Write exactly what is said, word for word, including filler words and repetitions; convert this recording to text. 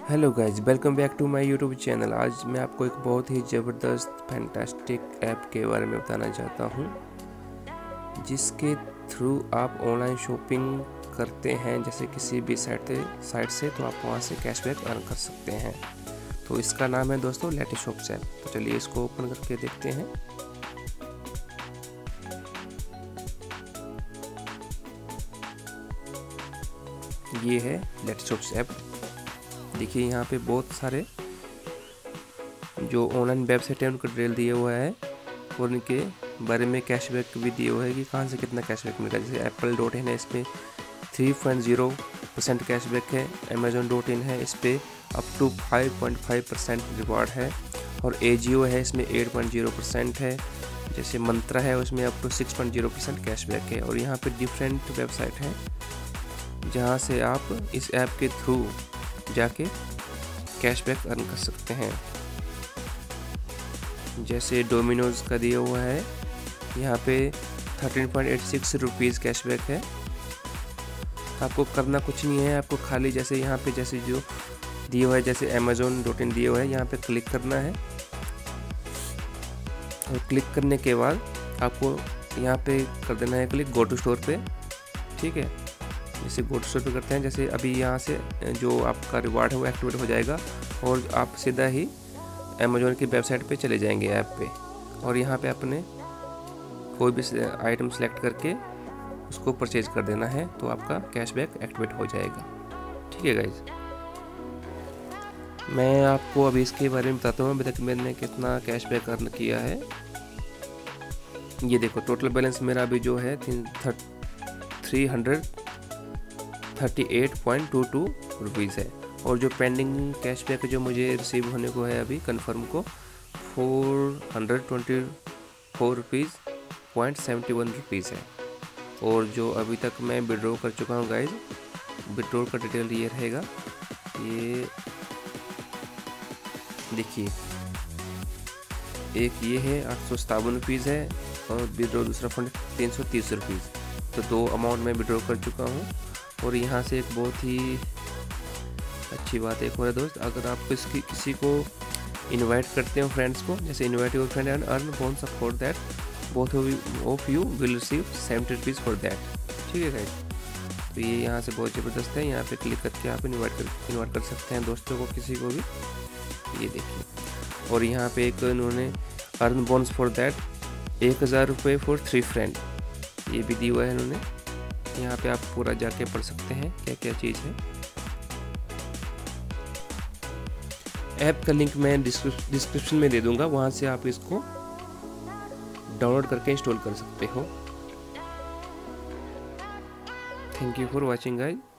Hello guys, welcome back to my YouTube channel. आज मैं आपको एक बहुत ही ज़बरदस्त फैंटास्टिक ऐप के बारे में बताना चाहता हूँ, जिसके थ्रू आप ऑनलाइन शॉपिंग करते हैं जैसे किसी भी साइट साइट से, तो आप वहाँ से कैशबैक अर्न कर सकते हैं। तो इसका नाम है दोस्तों लेटिशॉप्स ऐप। तो चलिए इसको ओपन करके देखते हैं। ये है लेटिशॉप्स ऐप। देखिए यहाँ पे बहुत सारे जो ऑनलाइन वेबसाइट है उनका डिटेल दिया हुआ है और उनके बारे में कैशबैक भी दिया हुआ है कि कहाँ से कितना कैशबैक मिलेगा। जैसे एप्पल डॉट इन है, इस पर three point zero percent cashback है। अमेजोन डॉट इन है, इस पर up to five point five percent reward है। और एजियो है, इसमें एट पॉइंट ज़ीरो परसेंट है। जैसे मंत्रा है, उसमें up to six point zero percent cashback है। और यहाँ पे डिफरेंट वेबसाइट है जहाँ से आप इस ऐप के थ्रू जाके कैशबैक अर्न कर सकते हैं। जैसे डोमिनोज का दिया हुआ है, यहाँ पे thirteen point eight six rupees cashback है। आपको करना कुछ नहीं है, आपको खाली जैसे यहाँ पे जैसे जो दिया हुआ है, जैसे अमेजोन डॉट इन दिया हुआ है, यहाँ पे क्लिक करना है। और क्लिक करने के बाद आपको यहाँ पे कर देना है क्लिक गो टू स्टोर पे। ठीक है, जैसे गो टू स्टोर पे करते हैं, जैसे अभी यहाँ से जो आपका रिवार्ड है वो एक्टिवेट हो जाएगा और आप सीधा ही अमेजोन की वेबसाइट पे चले जाएंगे ऐप पे। और यहाँ पे अपने कोई भी आइटम सेलेक्ट करके उसको परचेज कर देना है, तो आपका कैशबैक एक्टिवेट हो जाएगा। ठीक है गाइज, मैं आपको अभी इसके बारे में बताता हूँ अभी तक मैंने कितना कैशबैक अर्न किया है। ये देखो, टोटल बैलेंस मेरा अभी जो है three hundred thirty eight point two two rupees है। और जो पेंडिंग कैशबैक जो मुझे रिसीव होने को है अभी कंफर्म को, four hundred twenty four rupees point seventy one rupees है। और जो अभी तक मैं विड्रॉ कर चुका हूँ गाइज, विड्रॉ का डिटेल ये रहेगा। ये देखिए, एक ये है आठ सौ सतावन रुपीज़ है और विड्रॉ दूसरा फंड तीन सौ तीस रुपीज़। तो दो अमाउंट मैं विड्रॉ कर चुका हूँ। और यहाँ से एक बहुत ही अच्छी बात है एक और दोस्त, अगर आप किसी किसी को इनवाइट करते हो फ्रेंड्स को, जैसे invite your friend and earn bonus for that, both of you will receive seventy rupees for that. ठीक है गाइस, तो ये यहाँ से बहुत ज़बरदस्त है। यहाँ पे क्लिक करके आप इनवाइट कर इनवाइट कर सकते हैं दोस्तों को, किसी को भी। ये देखिए, और यहाँ पे एक उन्होंने अर्न बोनस फॉर दैट एक हज़ार रुपये फॉर थ्री फ्रेंड, ये भी दिया हुआ है इन्होंने। यहाँ पे आप पूरा जाके पढ़ सकते हैं क्या क्या चीज़ है। ऐप का लिंक मैं डिस्क्रिप्शन में दे दूंगा, वहाँ से आप इसको डाउनलोड करके इंस्टॉल कर सकते हो। Thank you for watching guys.